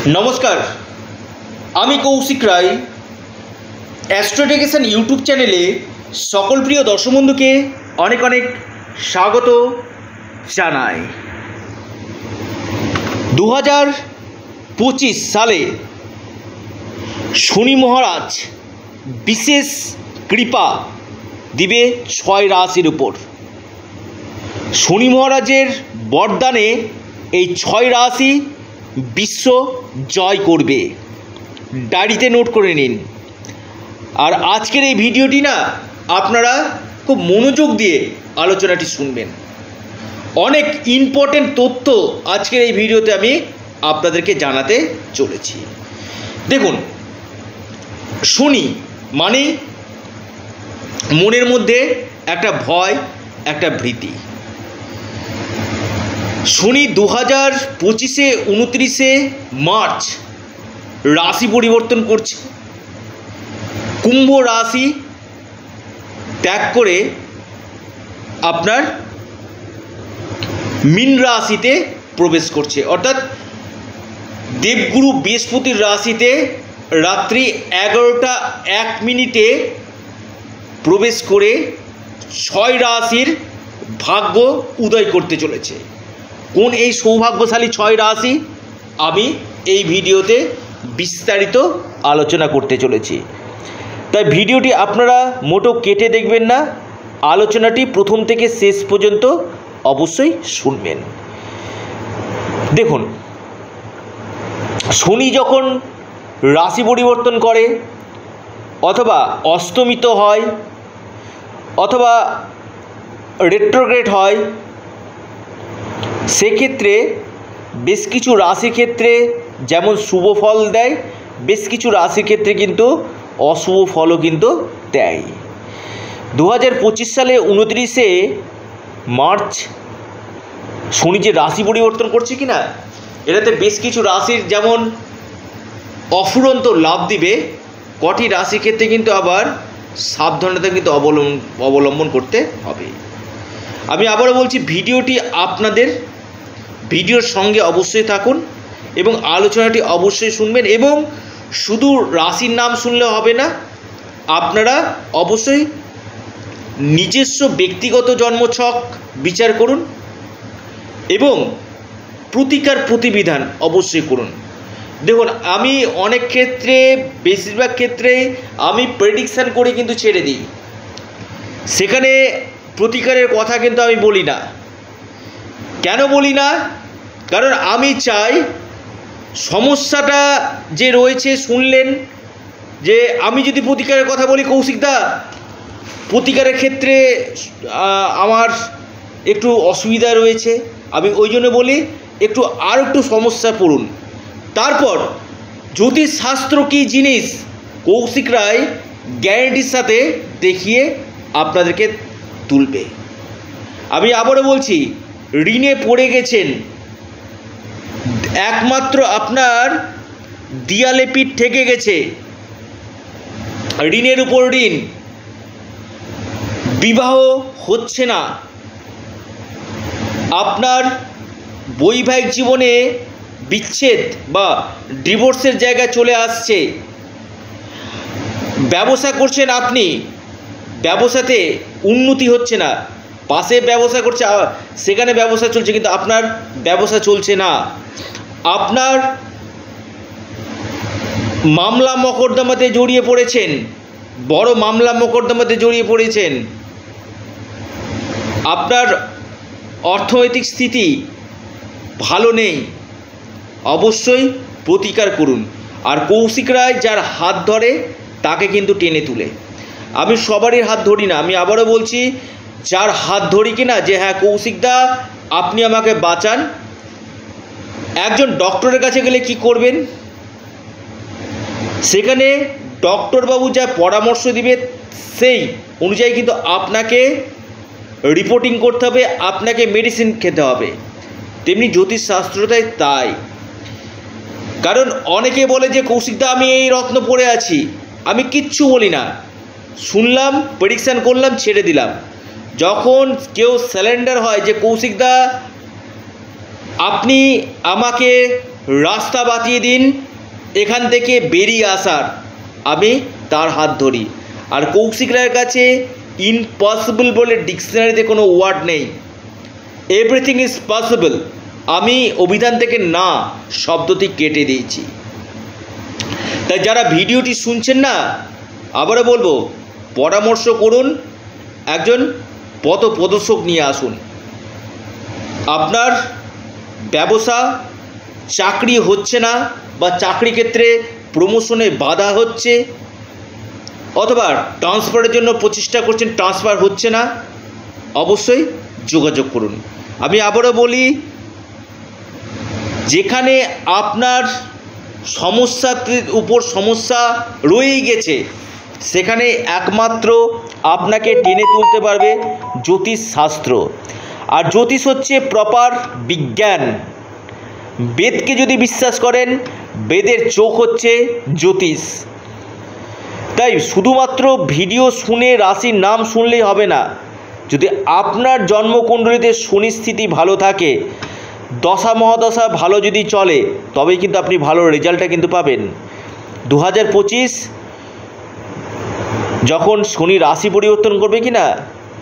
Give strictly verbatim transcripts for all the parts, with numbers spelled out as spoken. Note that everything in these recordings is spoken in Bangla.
नमस्कार आमी कौशिक राय एस्ट्रोडेकेशन यूट्यूब चैनेले सकल प्रिय दर्शक बंधुके अनेक अनेक स्वागत जानाई। दो हज़ार पचिस साले शनि महाराज विशेष कृपा दिबे छय राशिर उपर। शनि महाराजेर बरदाने এই ছয় রাশি বিশ্ব জয় করবে। ডায়েরিতে নোট করে নিন। আর আজকের এই ভিডিওটি না আপনারা খুব মনোযোগ দিয়ে আলোচনাটি শুনবেন। অনেক ইম্পর্টেন্ট তথ্য আজকের এই ভিডিওতে আমি আপনাদেরকে জানাতে চলেছি। দেখুন, শনি মানে মনের মধ্যে একটা ভয়, একটা ভীতি। শনি দু হাজার পঁচিশে উনত্রিশে মার্চ রাশি পরিবর্তন করছে। কুম্ভ রাশি ত্যাগ করে আপনার মীন রাশিতে প্রবেশ করছে, অর্থাৎ দেবগুরু বৃহস্পতির রাশিতে রাত্রি এগারোটা এক মিনিটে প্রবেশ করে ছয় রাশির ভাগ্য উদয় করতে চলেছে। কোন এই সৌভাগ্যশালী ছয় রাশি আমি এই ভিডিওতে বিস্তারিত আলোচনা করতে চলেছি। তাই ভিডিওটি আপনারা মোটো কেটে দেখবেন না, আলোচনাটি প্রথম থেকে শেষ পর্যন্ত অবশ্যই শুনবেন। দেখুন, শনি যখন রাশি পরিবর্তন করে অথবা অস্তমিত হয় অথবা রেট্রোগ্রেড হয়, সেক্ষেত্রে বেশ কিছু রাশির ক্ষেত্রে যেমন শুভ ফল দেয়, বেশ কিছু রাশির ক্ষেত্রে কিন্তু অশুভ ফলও কিন্তু দেয়। দু হাজার পঁচিশ সালে উনত্রিশে মার্চ শনি যে রাশি পরিবর্তন করছে কিনা, এটাতে বেশ কিছু রাশির যেমন অফুরন্ত লাভ দিবে, কটি রাশির ক্ষেত্রে কিন্তু আবার সাবধানতা কিন্তু অবলম্বন অবলম্বন করতে হবে। আমি আবারও বলছি, ভিডিওটি আপনাদের, ভিডিওর সঙ্গে অবশ্যই থাকুন এবং আলোচনাটি অবশ্যই শুনবেন। এবং শুধু রাশির নাম শুনলে হবে না, আপনারা অবশ্যই নিজস্ব ব্যক্তিগত জন্মছক বিচার করুন এবং প্রতিকার প্রতিবিধান অবশ্যই করুন। দেখুন, আমি অনেক ক্ষেত্রে, বেশিরভাগ ক্ষেত্রে আমি প্রেডিকশান করে কিন্তু ছেড়ে দিই, সেখানে প্রতিকারের কথা কিন্তু আমি বলি না। কেন বলি না? কারণ আমি চাই সমস্যাটা যে রয়েছে, শুনলেন যে আমি যদি প্রতিকারের কথা বলি, কৌশিকদা প্রতিকারের ক্ষেত্রে আমার একটু অসুবিধা রয়েছে, আমি ওই জন্য বলি একটু আর একটু সমস্যা পড়ুন। তারপর জ্যোতিষশাস্ত্র কী জিনিস কৌশিক রায় গ্যারেন্টির সাথে দেখিয়ে আপনাদেরকে তুলবে। আমি আবারও বলছি, ঋণে পড়ে গেছেন, একমাত্র আপনার দিয়ালে পিঠ ঠেকে গেছে, ঋণের উপর ঋণ, বিবাহ হচ্ছে না, আপনার বৈবাহিক জীবনে বিচ্ছেদ বা ডিভোর্সের জায়গায় চলে আসছে, ব্যবসা করছেন আপনি, ব্যবসাতে উন্নতি হচ্ছে না, পাশে ব্যবসা করছে সেখানে ব্যবসা চলছে কিন্তু আপনার ব্যবসা চলছে না, আপনার মামলা মকদ্দমাতে জড়িয়ে পড়েছেন, বড় মামলা মকদ্দমাতে জড়িয়ে পড়েছেন, আপনার অর্থনৈতিক স্থিতি ভালো নেই, অবশ্যই প্রতিকার করুন। আর কৌশিক রায় যার হাত ধরে তাকে কিন্তু টেনে তুলে। আমি সবারই হাত ধরি না, আমি আবারও বলছি, যার হাত ধরি কিনা যে হ্যাঁ কৌশিকদা আপনি আমাকে বাঁচান। একজন ডক্টরের কাছে গেলে কি করবেন? সেখানে ডক্টরবাবু যা পরামর্শ দিবে সেই অনুযায়ী কিন্তু আপনাকে রিপোর্টিং করতে হবে, আপনাকে মেডিসিন খেতে হবে। তেমনি জ্যোতিষশাস্ত্রটাই তাই। কারণ অনেকে বলে যে কৌশিকদা আমি এই রত্ন পড়ে আছি, আমি কিচ্ছু বলি না, শুনলাম, প্রেডিকশান করলাম, ছেড়ে দিলাম। যখন কেউ স্যালেন্ডার হয় যে কৌশিকদা আপনি আমাকে রাস্তা বাতিয়ে দিন এখান থেকে বেরিয়ে আসার, আমি তার হাত ধরি। আর কৌশিক রায়ের কাছে ইম্পসিবল বলে ডিকশনারিতে কোনো ওয়ার্ড নেই, এভরিথিং ইজ পসিবল। আমি অভিধান থেকে না শব্দটি কেটে দিয়েছি। তাই যারা ভিডিওটি শুনছেন না, আবারও বলবো, পরামর্শ করুন, একজন পথ প্রদর্শক নিয়ে আসুন। আপনার ব্যবসা চাকরি হচ্ছে না বা চাকরি ক্ষেত্রে প্রমোশনে বাধা হচ্ছে, অথবা ট্রান্সফারের জন্য প্রচেষ্টা করছেন, ট্রান্সফার হচ্ছে না, অবশ্যই যোগাযোগ করুন। আমি আবারও বলি, যেখানে আপনার সমস্যার উপর সমস্যা রয়েই গেছে, সেখানে একমাত্র আপনাকে টেনে তুলতে পারবে জ্যোতিষ শাস্ত্র। আর জ্যোতিষ হচ্ছে প্রপার বিজ্ঞান। বেদকে যদি বিশ্বাস করেন, বেদের চোখ হচ্ছে জ্যোতিষ। তাই শুধুমাত্র ভিডিও শুনে রাশির নাম শুনলেই হবে না। যদি আপনার জন্মকুণ্ডলিতে শনি স্থিতি ভালো থাকে, দশা মহাদশা ভালো যদি চলে, তবেই কিন্তু আপনি ভালো রেজাল্টটা কিন্তু পাবেন। দু হাজার পঁচিশ যখন শনি রাশি পরিবর্তন করবে কি না,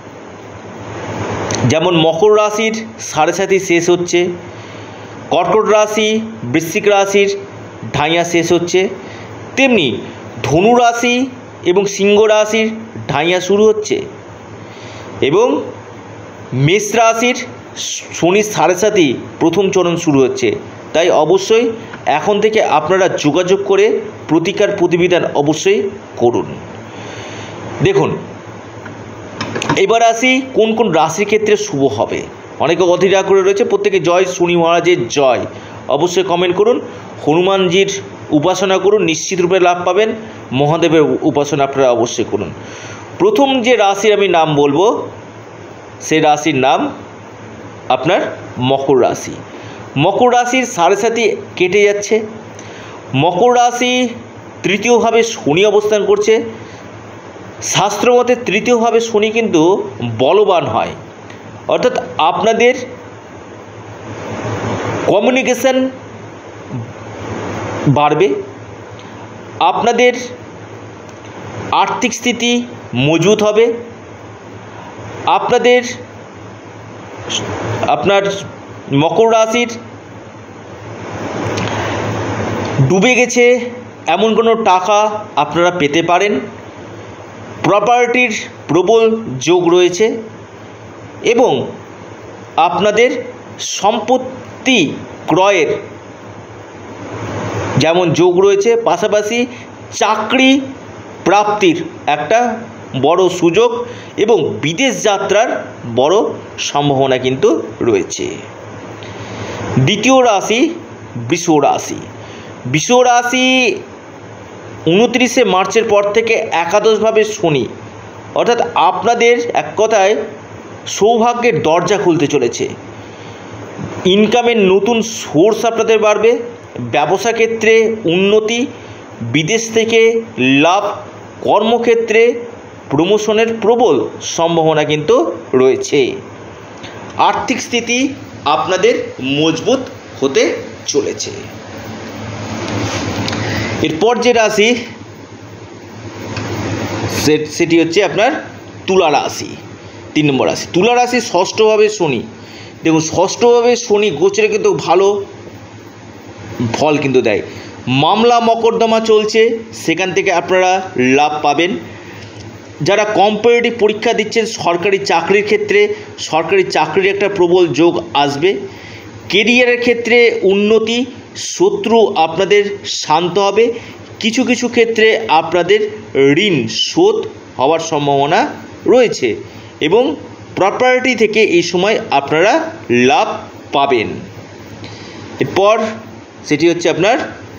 যেমন মকর রাশির সাড়ে সাথী শেষ হচ্ছে, কর্কট রাশি বৃশ্চিক রাশির ঢাইয়া শেষ হচ্ছে, তেমনি ধনু রাশি এবং সিংহ রাশির ঢাইয়া শুরু হচ্ছে, এবং মেষ রাশির শনির সাড়ে সাথী প্রথম চরণ শুরু হচ্ছে। তাই অবশ্যই এখন থেকে আপনারা যোগাযোগ করে প্রতিকার প্রতিবিধান অবশ্যই করুন। দেখুন, এবার আসি কোন কোন রাশির ক্ষেত্রে শুভ হবে। অনেকে অধীরা করে রয়েছে, প্রত্যেকে জয় শনি মহারাজের জয় অবশ্যই কমেন্ট করুন। হনুমানজির উপাসনা করুন, নিশ্চিত রূপে লাভ পাবেন। মহাদেবের উপাসনা আপনারা অবশ্যই করুন। প্রথম যে রাশির আমি নাম বলবো, সেই রাশির নাম আপনার মকর রাশি। মকর রাশির সাড়ে সাথী কেটে যাচ্ছে। মকর রাশি তৃতীয়ভাবে শনি অবস্থান করছে। শাস্ত্রমতে তৃতীয়ভাবে শনি কিন্তু বলবান হয়, অর্থাৎ আপনাদের কমিউনিকেশন বাড়বে, আপনাদের আর্থিক স্থিতি মজবুত হবে, আপনাদের আপনার মকর রাশির ডুবে গেছে এমন কোনো টাকা আপনারা পেতে পারেন। প্রপার্টির প্রবল যোগ রয়েছে এবং আপনাদের সম্পত্তি ক্রয়ের যেমন যোগ রয়েছে, পাশাপাশি চাকরি প্রাপ্তির একটা বড় সুযোগ এবং বিদেশ যাত্রার বড় সম্ভাবনা কিন্তু রয়েছে। দ্বিতীয় রাশি বৃষ রাশি। বৃষ রাশি উনত্রিশে মার্চের পর থেকে একাদশভাবে শনি, অর্থাৎ আপনাদের এক কথায় সৌভাগ্যের দরজা খুলতে চলেছে। ইনকামের নতুন সোর্স আপনাদের বাড়বে, ব্যবসা ক্ষেত্রে উন্নতি, বিদেশ থেকে লাভ, কর্মক্ষেত্রে প্রমোশনের প্রবল সম্ভাবনা কিন্তু রয়েছে। আর্থিক স্থিতি আপনাদের মজবুত হতে চলেছে। এরপর যে রাশি সেটি হচ্ছে আপনার তুলা রাশি, তিন নম্বর রাশি। তুলা রাশি ষষ্ঠভাবে শনি। দেখুন, ষষ্ঠভাবে শনি গোচরে কিন্তু ভালো ফল কিন্তু দেয়। মামলা মকদ্দমা চলছে, সেখান থেকে আপনারা লাভ পাবেন। যারা কম্পিটিটিভ পরীক্ষা দিচ্ছেন সরকারি চাকরির ক্ষেত্রে, সরকারি চাকরির একটা প্রবল যোগ আসবে। কেরিয়ারের ক্ষেত্রে উন্নতি, শত্রু আপনাদের শান্ত হবে। কিছু কিছু ক্ষেত্রে আপনাদের ঋণ শোধ হওয়ার সম্ভাবনা রয়েছে এবং প্রপার্টি থেকে এই সময় আপনারা লাভ পাবেন। এরপর সেটি হচ্ছে আপনার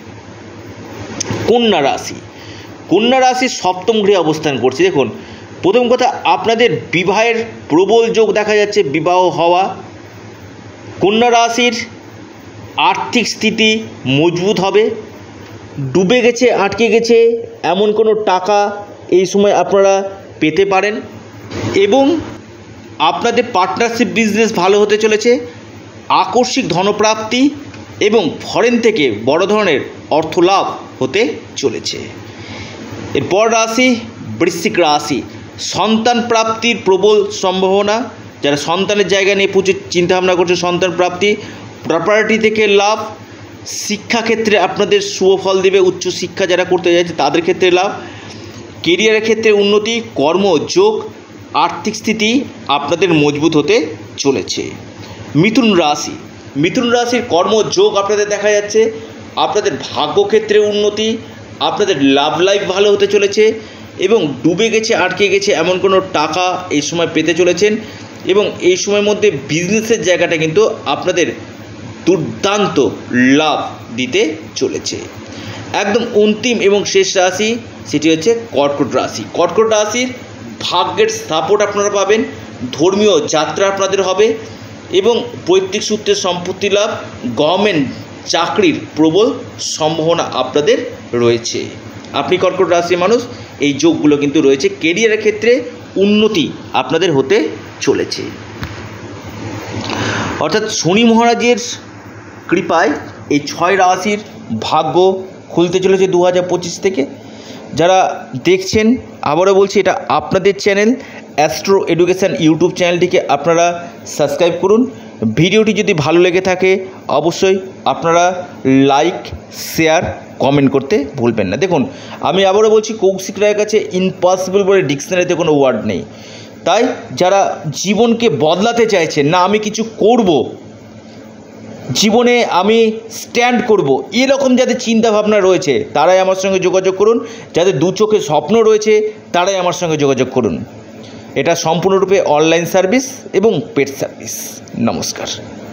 কন্যা রাশি। কন্যা রাশি সপ্তম গৃহে অবস্থান করছে। দেখুন, প্রথম কথা, আপনাদের বিবাহের প্রবল যোগ দেখা যাচ্ছে, বিবাহ হওয়া। কন্যা রাশির আর্থিক স্থিতি মজবুত হবে। ডুবে গেছে, আটকে গেছে এমন কোনো টাকা এই সময় আপনারা পেতে পারেন এবং আপনাদের পার্টনারশিপ বিজনেস ভালো হতে চলেছে। আকস্মিক ধনপ্রাপ্তি, এবং ফরেন থেকে বড় ধরনের অর্থ লাভ হতে চলেছে। এরপর রাশি বৃশ্চিক রাশি, সন্তান প্রাপ্তির প্রবল সম্ভাবনা। যারা সন্তানের জায়গা নিয়ে প্রচুর চিন্তাভাবনা করছে, সন্তান প্রাপ্তি, প্রপার্টি থেকে লাভ, শিক্ষাক্ষেত্রে আপনাদের শুভ ফল দেবে, উচ্চশিক্ষা যারা করতে যাচ্ছে তাদের ক্ষেত্রে লাভ, কেরিয়ারের ক্ষেত্রে উন্নতি, কর্মযোগ, আর্থিক স্থিতি আপনাদের মজবুত হতে চলেছে। মিথুন রাশি, মিথুন রাশির কর্মযোগ আপনাদের দেখা যাচ্ছে, আপনাদের ভাগ্যক্ষেত্রে উন্নতি, আপনাদের লাভ লাইফ ভালো হতে চলেছে এবং ডুবে গেছে আটকে গেছে এমন কোনো টাকা এই সময় পেতে চলেছেন এবং এই সময়ের মধ্যে বিজনেসের জায়গাটা কিন্তু আপনাদের দুর্দান্ত লাভ দিতে চলেছে। একদম অন্তিম এবং শেষ রাশি সেটি হচ্ছে কর্কট রাশি। কর্কট রাশির ভাগ্যের সাপোর্ট আপনারা পাবেন, ধর্মীয় যাত্রা আপনাদের হবে এবং পৈতৃক সূত্রে সম্পত্তি লাভ, গভর্নমেন্ট চাকরির প্রবল সম্ভাবনা আপনাদের রয়েছে। আপনি কর্কট রাশির মানুষ, এই যোগগুলো কিন্তু রয়েছে। কেরিয়ারের ক্ষেত্রে উন্নতি আপনাদের হতে চলেছে। অর্থাৎ শনি মহারাজের কৃপায় এই ছয় রাশির ভাগ্য খুলতে চলেছে দু হাজার পঁচিশ থেকে। যারা দেখছেন, আবারও বলছি, এটা আপনাদের চ্যানেল অ্যাস্ট্রো এডুকেশান ইউটিউব চ্যানেলটিকে আপনারা সাবস্ক্রাইব করুন। ভিডিওটি যদি ভালো লেগে থাকে অবশ্যই আপনারা লাইক, শেয়ার, কমেন্ট করতে ভুলবেন না। দেখুন, আমি আবারও বলছি, কৌশিক রায়ের কাছে ইম্পসিবল বলে ডিকশনারিতে কোনো ওয়ার্ড নেই। তাই যারা জীবনকে বদলাতে চাইছেন, না আমি কিছু করব, জীবনে আমি স্ট্যান্ড করব, এরকম যাদের চিন্তাভাবনা রয়েছে তারাই আমার সঙ্গে যোগাযোগ করুন। যাদের দু চোখে স্বপ্ন রয়েছে তারাই আমার সঙ্গে যোগাযোগ করুন। এটা সম্পূর্ণরূপে অনলাইন সার্ভিস এবং পেড সার্ভিস। নমস্কার।